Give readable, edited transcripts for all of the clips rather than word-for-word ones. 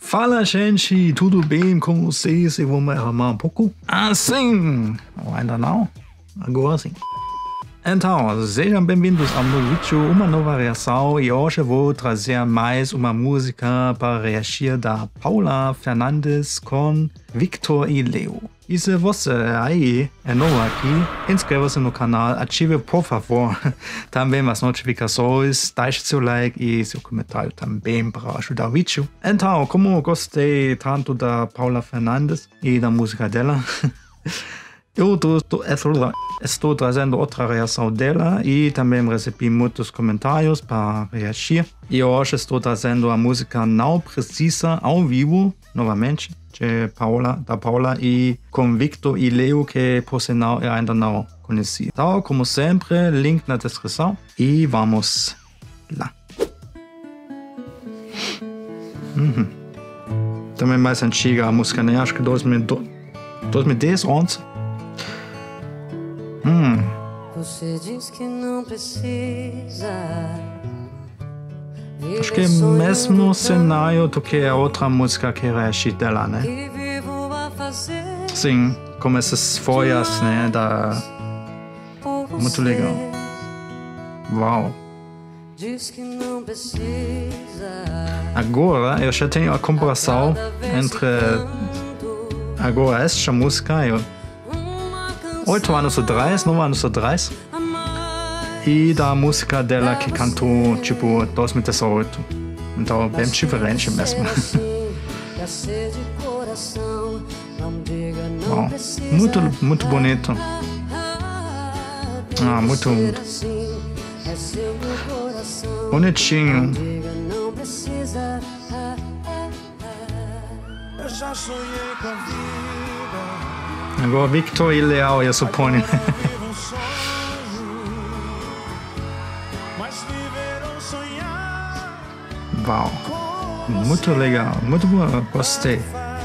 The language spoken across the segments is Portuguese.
Fala, gente, tudo bem com vocês? Eu vou me arrumar um pouco assim. Ou ainda não? Agora sim. Então, sejam bem-vindos ao meu vídeo, uma nova reação, e hoje vou trazer mais uma música para reagir da Paula Fernandes com Victor e Leo. E se você aí é novo aqui, inscreva-se no canal, ative por favor também as notificações, deixe seu like e seu comentário também para ajudar o vídeo. Então, como eu gostei tanto da Paula Fernandes e da música dela, eu estou trazendo outra reação dela e também recebi muitos comentários para reagir. E hoje estou trazendo a música Não Precisa ao vivo, novamente, da Paula e com Victor e Leo, que por sinal eu ainda não conheci. Então, como sempre, link na descrição e vamos lá. Também mais antiga a música, né? Acho que 2010, 11. Você diz que não precisa. Acho que é o mesmo cenário do que a outra música que reagi dela, né? Sim, como essas folhas, né? Muito legal. Uau! Agora eu já tenho a comparação entre agora esta música e 8 anos atrás, 9 anos atrás, e da música dela que cantou tipo 2018. Então bem diferente mesmo. Bom, muito bonito. Muito bonitinho. Eu já sonhei com a vida. Agora Victor e Leo, eu suponho. Uau, muito legal, muito bom, gostei.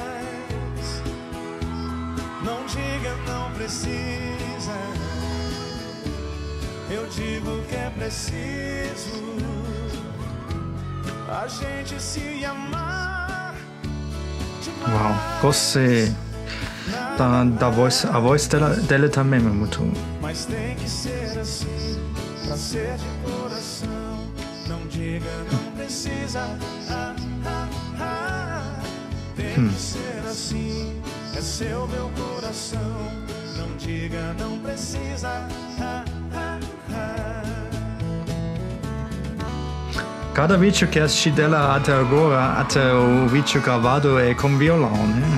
Não diga não precisa, eu digo que é preciso a gente se amar. Uau, gostei. Da voz, a voz dela também é muito. Mas tem que ser assim, pra ser de coração. Não diga não precisa. Tem que ser assim, é seu meu coração. Não diga não precisa. Cada vídeo que assisti dela até agora, até o vídeo gravado é com violão, né?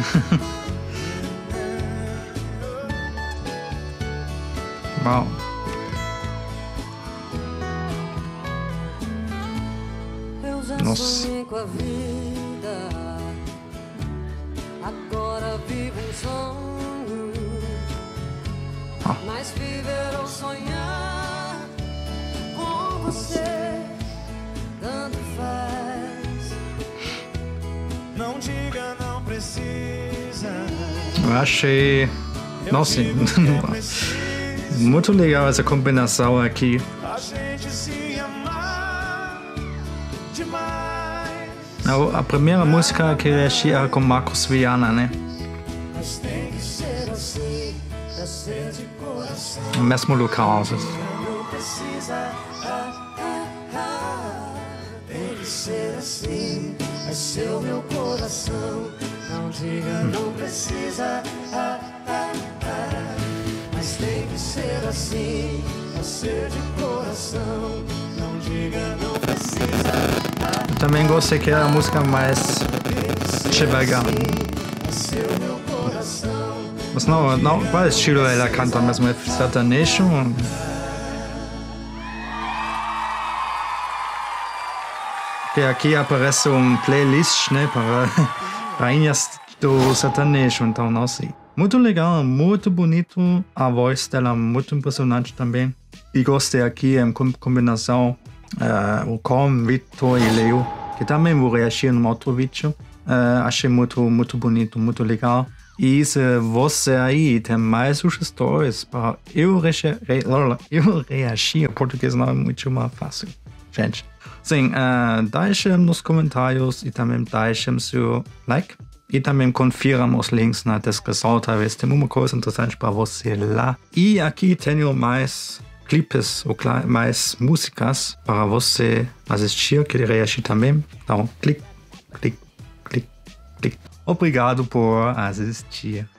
Uau. Nossa. Com a vida, agora vivo um sonho, mas viver ou sonhar com você tanto faz. Não diga não precisa. Eu achei. Nossa, muito legal essa combinação aqui. A gente se amar demais. A primeira música que reagi era com Marcos Viana, né? Mas tem que ser assim, pra ser de coração. No mesmo local. Não precisa. Tem que ser assim, é seu meu coração. Não diga não precisa. Mas tem que ser assim, pra ser de coração. Não diga não precisa. Eu também gostei que era a música mais devagar. Mas não, qual estilo ela canta mesmo? É sertanejo? Porque aqui aparece playlist, né? Para rainhas do sertanejo, então não sei. Muito legal, muito bonito. A voz dela muito impressionante também. E gostei aqui em combinação com Victor e Leo, que também vou reagir no outro vídeo. Achei muito bonito, muito legal. E se você aí tem mais sugestões para eu reagir, português não é muito mais fácil. Gente, Sim, deixem nos comentários e também deixem seu like. E também confiram os links na descrição, talvez tem uma coisa interessante para você lá. E aqui tenho mais clipes ou mais músicas para você assistir, que reagir também. Então, clique. Obrigado por assistir.